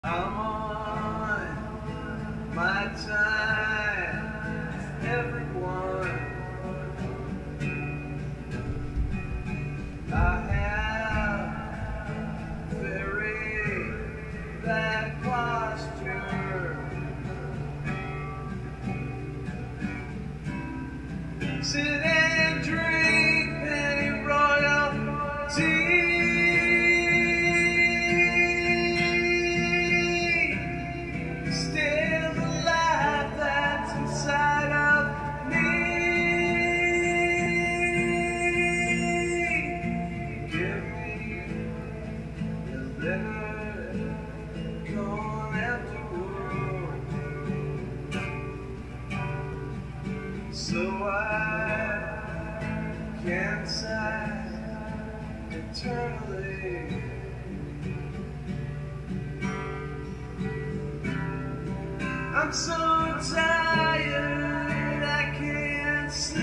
I'm on my time, everyone. I have very bad posture. Sit and drink penny royalty. So I can sigh eternally. I'm so tired I can't sleep.